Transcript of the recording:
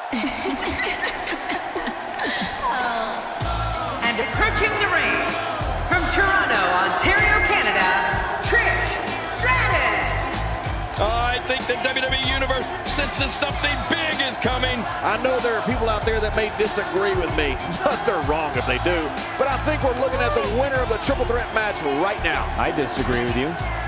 And approaching the ring, from Toronto, Ontario, Canada, Trish Stratus. I think the WWE Universe senses something big is coming. I know there are people out there that may disagree with me, but they're wrong if they do. But I think we're looking at the winner of the triple threat match right now. I disagree with you.